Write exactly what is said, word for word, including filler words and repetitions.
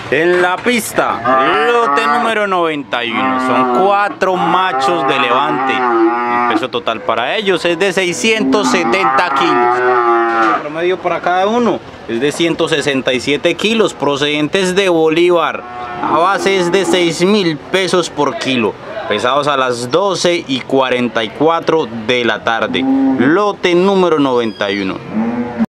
En la pista, lote número noventa y uno, son cuatro machos de levante. El peso total para ellos es de seiscientos setenta kilos. El promedio para cada uno es de ciento sesenta y siete kilos, procedentes de Bolívar. La base es de seis mil pesos por kilo. Pesados a las doce y cuarenta y cuatro de la tarde. Lote número noventa y uno.